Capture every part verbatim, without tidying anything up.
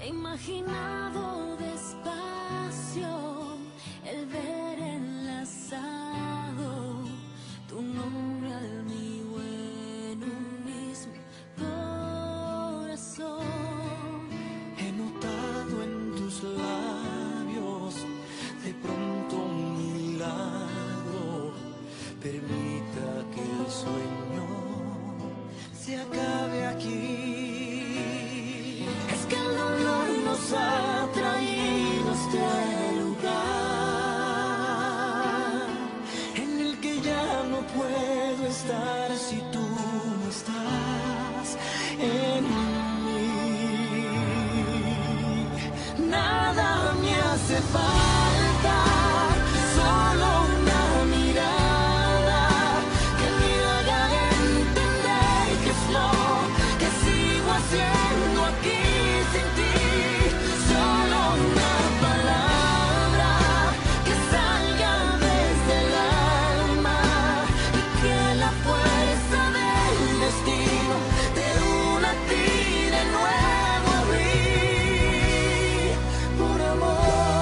He imaginado despacio el ver enlazado tu nombre al mío en un mismo corazón. He notado en tus labios de pronto un milagro. Permita que el sueño se acabe aquí. Es que el dolor nos ha traído a este lugar en el que ya no puedo estar si tú no estás en mí. Nada me hace falta, solo una mirada que me haga entender que es lo que sigo haciendo aquí sin ti. Solo una palabra que salga desde el alma y que la fuerza del destino te una a ti de nuevo a mí, por amor.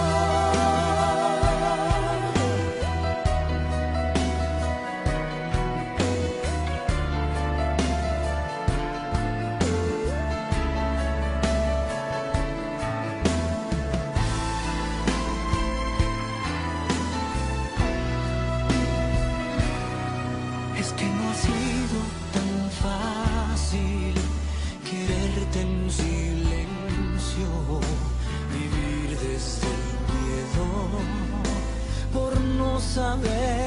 Es que no ha sido tan fácil quererte en silencio, vivir desde el miedo por no saber